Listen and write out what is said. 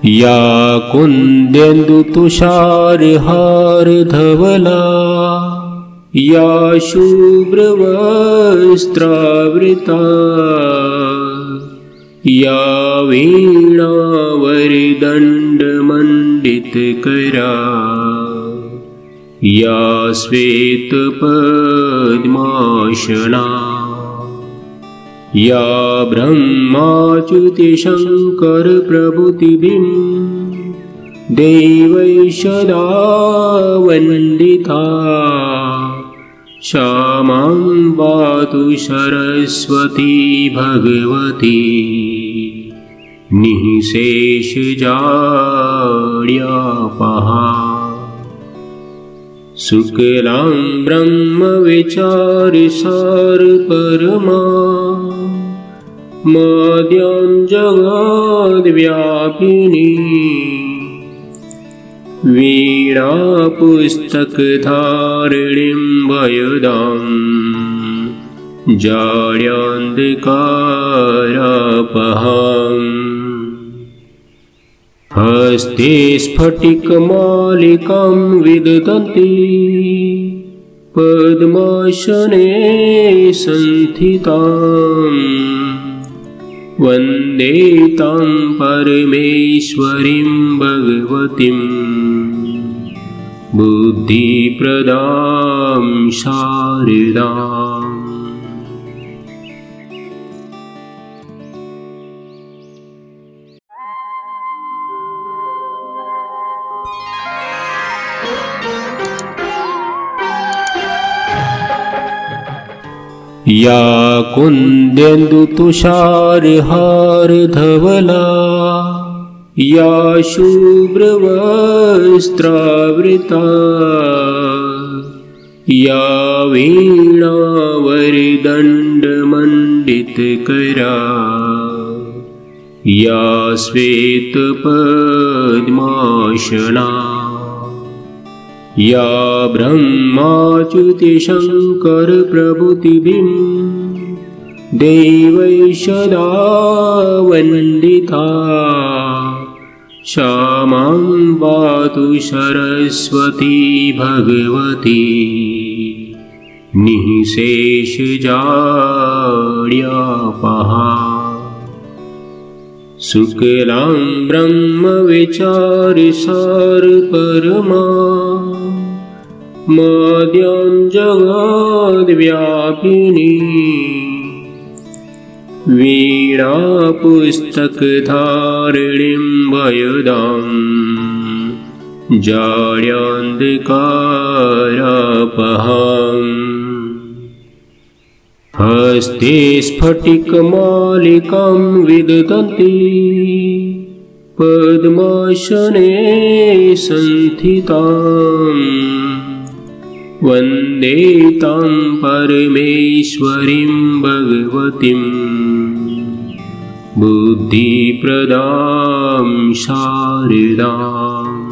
या कुन्देन्दुतुषारहारधवला या शुभ्रवस्त्रावृता या वीणावरदण्डमण्डितकरा या श्वेतपद्मासना या ब्रह्माच्युतिशङ्करप्रभृतिभिः देवैः सदा वन्दिता सा मां पातु सरस्वती भगवती निःशेषजाड्यापहा। शुक्लां ब्रह्मविचारसारपरमा मद्यां जगद्व्यापिनी वीणापुस्तकधारिणीं वयदां जाड्यान्धकारापहाम्। हस्ते स्फटिकमालिकां विदधती पद्मासने संस्थिताम् वन्दे तां परमेश्वरीं भगवतीं बुद्धिप्रदां शारदाम्। या कुन्देन्दुतुषारहारधवला या शुभ्रवस्त्रावृता या वीणावरदण्डमण्डितकरा या श्वेतपद्मासना या ब्रह्माच्युतिशङ्करप्रभृतिभिः देवैः सदा वन्दिता सा मां पातु सरस्वती भगवती निःशेषजाड्यापहा। शुक्लां ब्रह्मविचारसारपरमा मद्यां जगद्व्यापिनी वीणापुस्तकधारिणीं वयदां जाड्यान्धकारापहाम्। हस्ते स्फटिकमालिकां विदधती पद्मासने संस्थिताम् वन्दे तां परमेश्वरीं भगवतीं बुद्धिप्रदां शारदाम्।